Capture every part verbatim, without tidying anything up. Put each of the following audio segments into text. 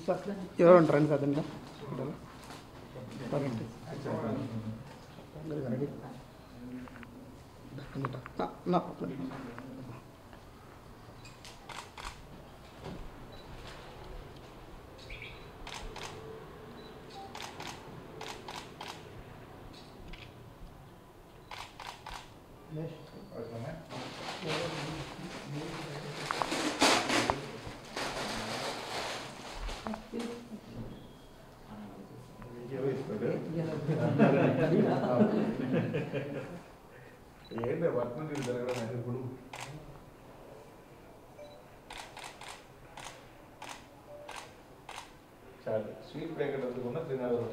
ఎవరు ఉంటారండి సదంగా నా ఏంటి వర్తం జరగడం ఇప్పుడు చాలు స్వీట్ ప్యాకెట్ అందుకున్న త్రినాథ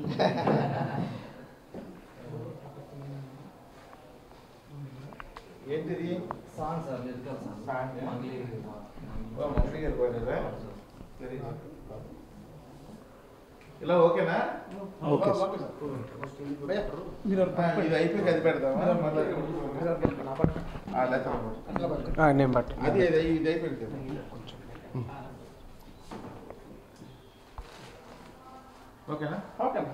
ఏంటిది song sir lyrical song Mangli Mangli గారు పోయినారా ఇలా ఓకేనా ఓకే ఇది అయిపోయి అది పెడదామా నేను బట్ అది ఇది అయిపోయింది కదా ఓకేనా ఓకేనా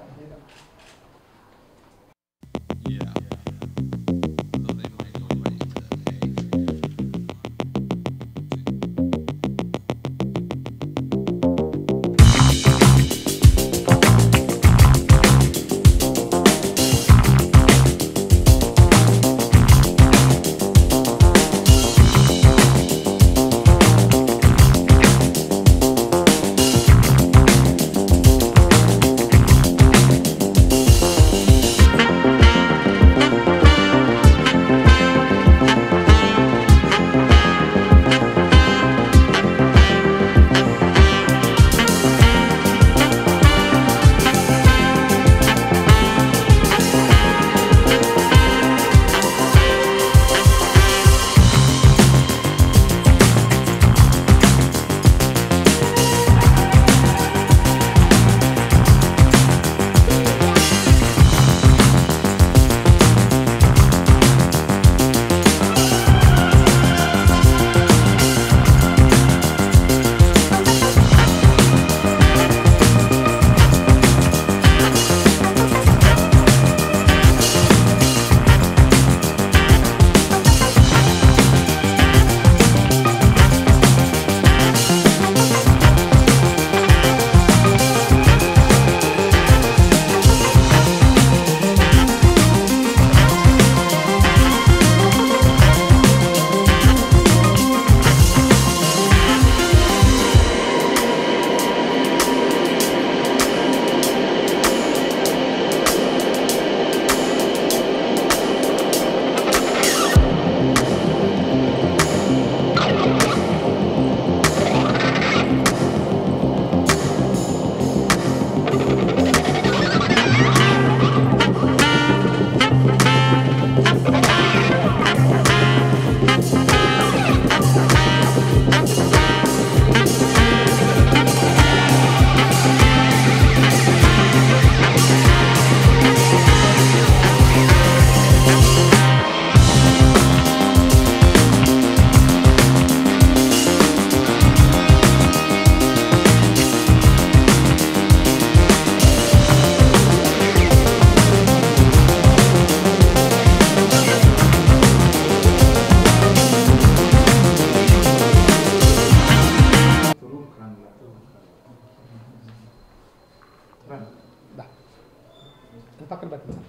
పక్కన పెట్టండి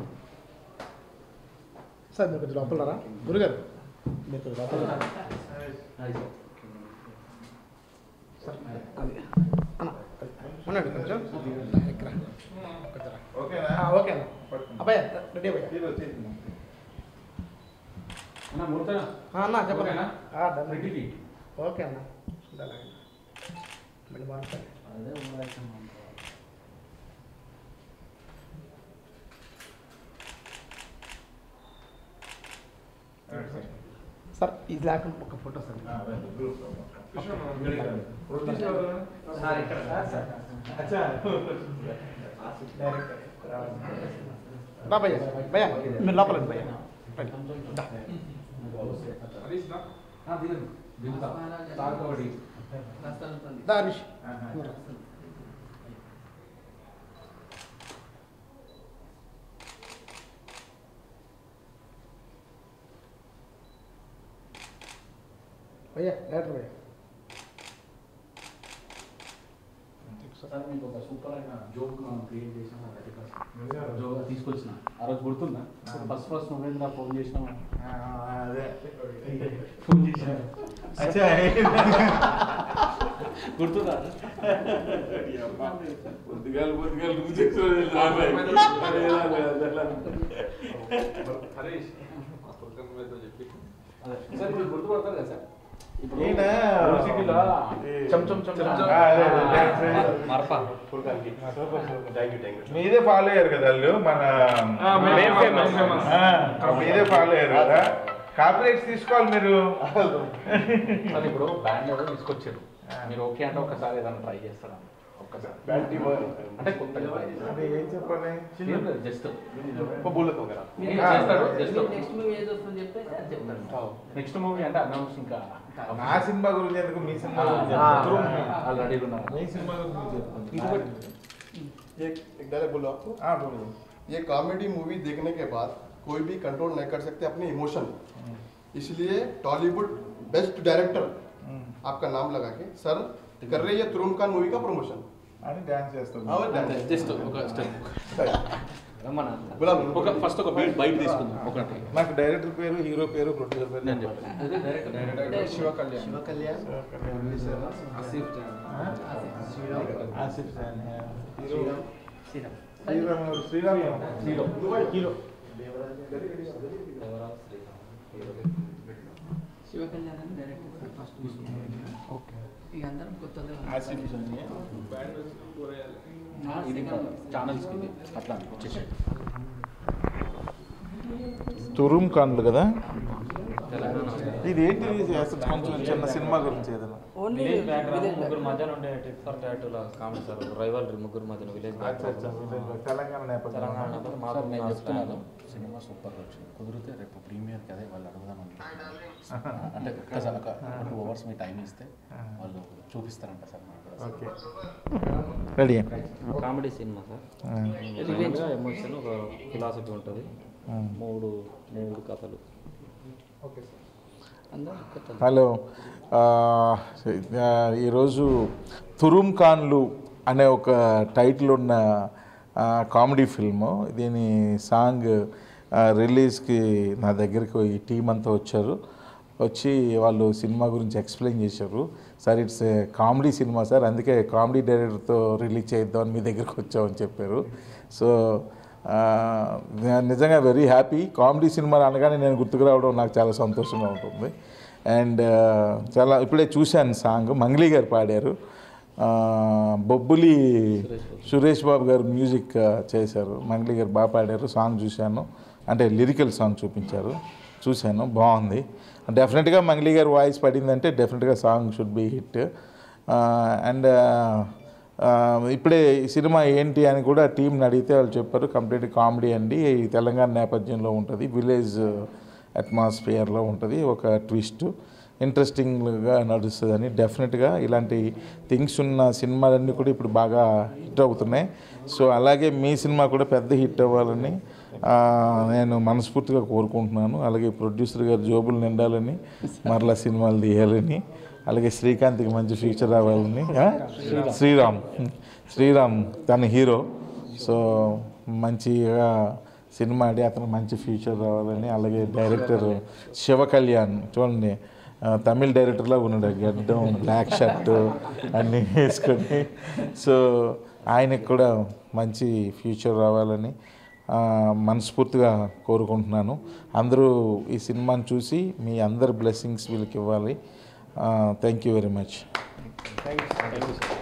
సార్ మీరు కొంచెం లోపల రా గురుగారు మీరు కొంచెం లోపల సార్ అది అన్న ఉన్నాడు కొంచెం ఇక్కడ ఓకేనా ఓకేనా అబ్బాయి రెడీ అబ్బాయి అన్న చెప్పండి ఓకే అన్న మళ్ళీ బాగుంటుంది సార్ ఇది లేకుండా ఒక ఫోటో సార్ భయ్యా భయ్యా మీరు లోపలండి భయ్యా దారిష్ భయ్యా డైరెక్టర్ భయ్యా సార్ మీకు ఒక సూపర్ అయిన జోక్ క్రియేట్ చేసాం జోక్ తీసుకొచ్చిన ఆ రోజు గుర్తుందా ఫస్ట్ ఫస్ట్ నువ్వేంద్ర ఫోన్ చేసినావు అదే ఫోన్ చేసిన గుర్తుందా పొద్దుగాలు పొద్దుగాలు నువ్వు హరీష్ సార్ మీరు గుర్తుపడతారు కదా సార్ ఇప్పుడు మీదే ఫాలో అయ్యారు కదా వాళ్ళు మన మీదే ఫాలో అయ్యారు కదా కాపీరైట్స్ తీసుకోవాలి మీరు ఇప్పుడు బ్యాండ్ ఏదో తీసుకొచ్చారు మీరు ఓకే అంటే ఒకసారి ఏదైనా ట్రై చేస్తారా అంటే కొత్తగా ఏం చెప్పాలి జస్ట్ నెక్స్ట్ మూవీ అంటే అనౌన్స్ ఇంకా నా సినిమా గురించి ఎందుకు మీ సినిమా ఆల్రెడీ మీ సినిమా గురించి एक डायलॉग बोलो आपको हाँ बोलो ये कॉमेडी मूवी देखने के बाद कोई भी कंट्रोल नहीं कर सकते अपने इमोशन इसलिए टॉलीवुड बेस्ट डायरेक्टर आपका नाम लगा के सर कर रहे हैं तुरुम खान मूवी का प्रमोशन అని డాన్స్ చేస్తాం జస్ట్ ఒక స్టెప్ बोला ఒక ఫస్ట్ ఒక బీట్ బైట్ తీసుకుందాం ఒకటి నాకు డైరెక్టర్ పేరు హీరో పేరు ప్రొడ్యూసర్ పేరు నేను చెప్పాను Shiva Kalyan Shiva Kalyan Asif Asif Jaan hero Sriram Sriram hero hero Shiva Kalyan అని డైరెక్టర్ ఫస్ట్ ఓకే ఇక అందరం కొత్తగా ఆసిఫ్ జాన్ ఇది ఛానల్స్కి ఇది అట్లా వచ్చేసి తురుం ఖాన్లు కదా తెలంగాణ ఇది ఏంటి అసలు కొంచెం చిన్న సినిమా గురించి ఏదైనా ఓన్లీ ముగ్గురు మధ్యన ఉండే టిప్ ఫర్ టాటూల కామెడీ సార్ రైవల్రీ ముగ్గురు మధ్యన విలేజ్ అచ్చా అచ్చా తెలంగాణ నేపథ్యం తెలంగాణ సార్ నేను చెప్తున్నాను సినిమా సూపర్ వచ్చింది కుదిరితే రేపు ప్రీమియర్కి అదే వాళ్ళు అడుగుదాం అనుకుంటున్నాను అంటే ఒక్కసారి ఒక టూ అవర్స్ మీ టైం ఇస్తే వాళ్ళు చూపిస్తారంట సార్ ఓకే రెడీ కామెడీ సినిమా సార్ ఎమోషన్ ఒక ఫిలాసఫీ ఉంటుంది మూడు మూడు కథలు ఓకే సార్ అందరం కొత్త హలో ఈరోజు తురుం ఖాన్లు అనే ఒక టైటిల్ ఉన్న కామెడీ ఫిల్ము దీని సాంగ్ రిలీజ్కి నా దగ్గరికి ఈ టీం అంతా వచ్చారు వచ్చి వాళ్ళు సినిమా గురించి ఎక్స్ప్లెయిన్ చేశారు సార్ ఇట్స్ కామెడీ సినిమా సార్ అందుకే కామెడీ డైరెక్టర్తో రిలీజ్ చేద్దామని మీ దగ్గరికి వచ్చామని చెప్పారు సో నిజంగా వెరీ హ్యాపీ కామెడీ సినిమా అనగానే నేను గుర్తుకు రావడం నాకు చాలా సంతోషంగా ఉంటుంది అండ్ చాలా ఇప్పుడే చూశాను సాంగ్ మంగ్లీ గారు పాడారు బొబ్బులి సురేష్ బాబు గారు మ్యూజిక్ చేశారు మంగ్లీ గారు బాగా పాడారు సాంగ్ చూశాను అంటే లిరికల్ సాంగ్ చూపించారు చూశాను బాగుంది డెఫినెట్గా మంగ్లీ గారు వాయిస్ పడిందంటే డెఫినెట్గా song should be hit and ఇప్పుడే ఈ సినిమా ఏంటి అని కూడా టీంని అడిగితే వాళ్ళు చెప్పారు కంప్లీట్ కామెడీ అండి తెలంగాణ నేపథ్యంలో ఉంటుంది విలేజ్ అట్మాస్ఫియర్లో ఉంటుంది ఒక ట్విస్ట్ ఇంట్రెస్టింగ్గా నడుస్తుందని డెఫినెట్గా ఇలాంటి థింగ్స్ ఉన్న సినిమాలన్నీ కూడా ఇప్పుడు బాగా హిట్ అవుతున్నాయి సో అలాగే మీ సినిమా కూడా పెద్ద హిట్ అవ్వాలని నేను మనస్ఫూర్తిగా కోరుకుంటున్నాను అలాగే ప్రొడ్యూసర్ గారు జోబులు నిండాలని మరలా సినిమాలు తీయాలని అలాగే శ్రీకాంత్కి మంచి ఫ్యూచర్ రావాలని శ్రీరామ్ శ్రీరామ్ తన హీరో సో మంచిగా సినిమా ఆడి అతను మంచి ఫ్యూచర్ రావాలని అలాగే డైరెక్టర్ శివ కళ్యాణ్ చూడండి తమిళ్ డైరెక్టర్లా ఉన్నాడు గడ్డం బ్లాక్ షర్ట్ అన్నీ వేసుకొని సో ఆయనకు కూడా మంచి ఫ్యూచర్ రావాలని మనస్ఫూర్తిగా కోరుకుంటున్నాను అందరూ ఈ సినిమాని చూసి మీ అందరి బ్లెస్సింగ్స్ వీళ్ళకి ఇవ్వాలి thank you very much thank you